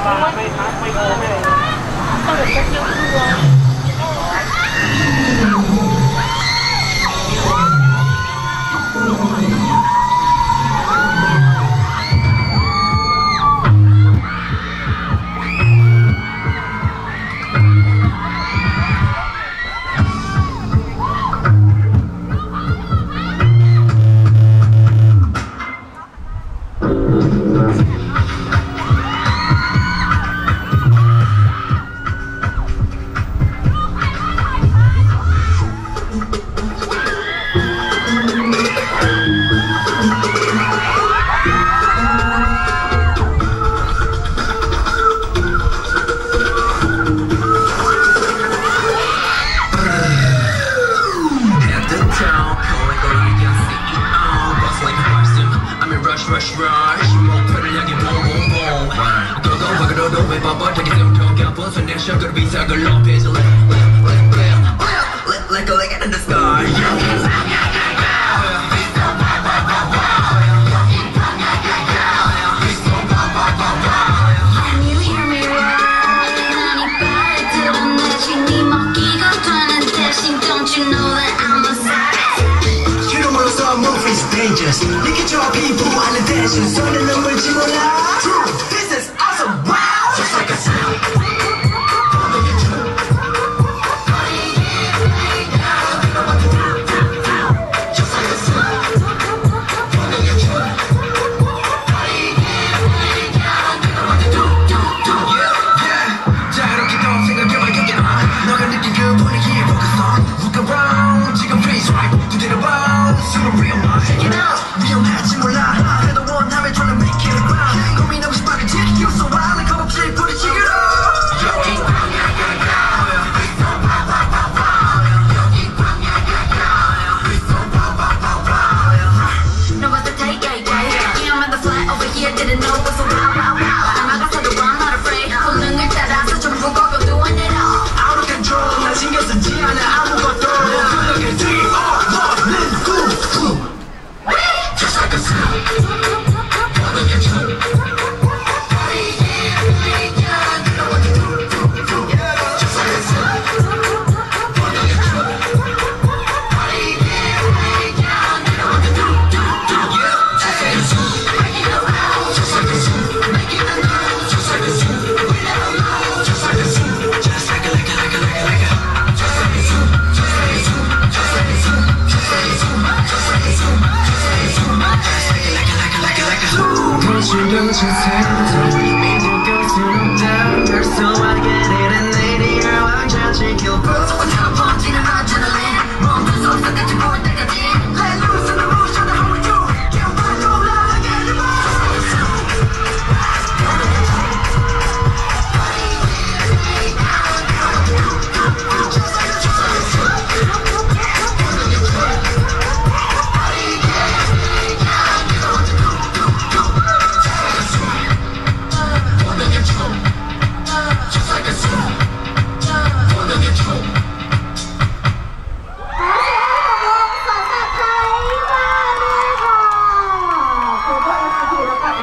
ไม่โกงไม่เลยเปิดกระจกด้วย Rush, rush, 목표를 향해 boom, boom, boom. Go, go, 바그로도 왜 뻣뻣하게 숨통겨 벗어내 셔그를 비상을 높이지 like a light in the sky. Can you hear me roaring? 난이 빨리 드러내지 네 먹기가 되는 대신 don't you know that I'm a savage? 지름으로서 move is dangerous. 느껴져 피부하는 대신 손에 넘을지 몰라. This is awesome, wow. Just like a sound. 위험하지 몰라 그래도 원하면 tryna make it around 고민하고 싶어 지키고 so wild like 겁없이 부딪히기로 No one's to take it, yeah I'm at the flat over here didn't know what's so wild, wild, wild 나가서도 I'm not afraid 본능을 따라서 전부 걸고 doing it all Out of control 난 신경 쓰지 않아 아무것도 그렇게 dream on running cool Just like a sound. 신경 쓰세요